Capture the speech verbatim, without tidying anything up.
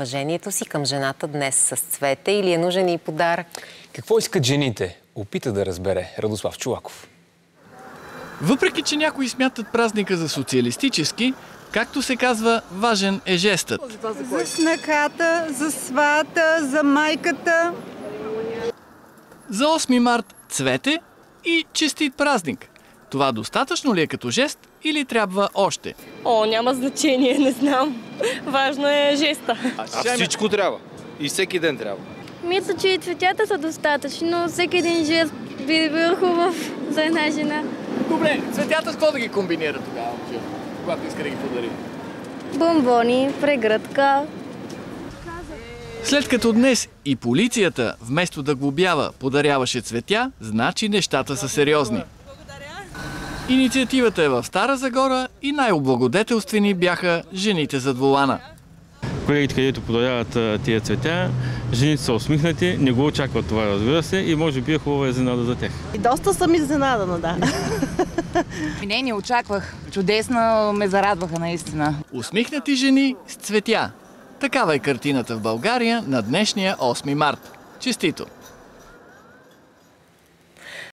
уважението си към жената днес с цвете или е нужен и подарък? Какво искат жените? Опита да разбере Радослав Чолаков. Въпреки че някои смятат празника за социалистически, както се казва, важен е жестът. За снахата, за свата, за майката. За осми март цвете и честит празник. Това достатъчно ли е като жест или трябва още? О, няма значение, не знам. Важно е жеста. А всичко трябва. И всеки ден трябва. Мисля, че и цветята са достатъчни, но всеки един жест би бил хубав за една жена. Добре, цветята с какво да ги комбинира тогава, когато иска да ги подари? Бомбони, прегръдка. След като днес и полицията, вместо да глобява, подаряваше цветя, значи нещата са сериозни. Инициативата е в Стара Загора и най-облагодетелствени бяха жените зад волана. Колегите, където подаряват тия цветя, жените са усмихнати, не го очакват това, разбира се, и може би е хубава изненада за тях. И доста съм изненадана, да. Не, не очаквах. Чудесно ме зарадваха наистина. Усмихнати жени с цветя. Такава е картината в България на днешния осми март. Честито!